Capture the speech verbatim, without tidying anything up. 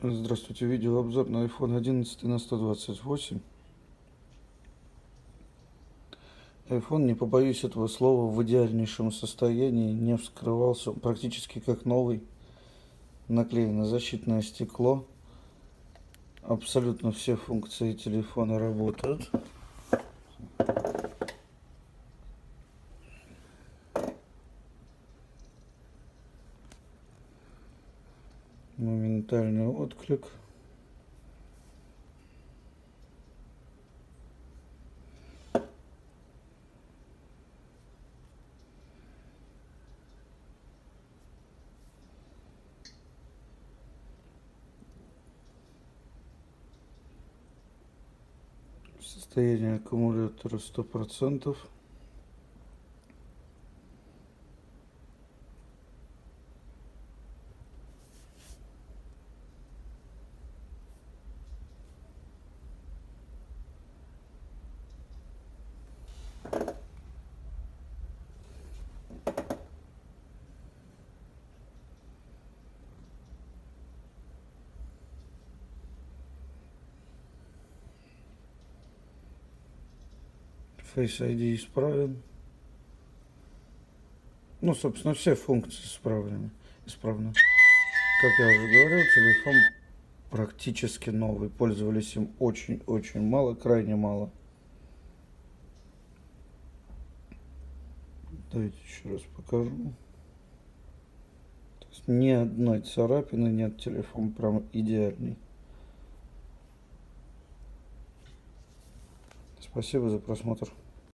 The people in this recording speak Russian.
Здравствуйте, видеообзор на iPhone одиннадцать на сто двадцать восемь. iPhone, не побоюсь этого слова, в идеальнейшем состоянии, не вскрывался, практически как новый. Наклеено защитное стекло. Абсолютно все функции телефона работают. Моментальный отклик. Состояние аккумулятора сто процентов. Face ай ди исправен. Ну, собственно, все функции исправлены. Исправны. Как я уже говорил, телефон практически новый. Пользовались им очень-очень мало, крайне мало. Давайте еще раз покажу. То есть ни одной царапины нет, телефон прям идеальный. Спасибо за просмотр.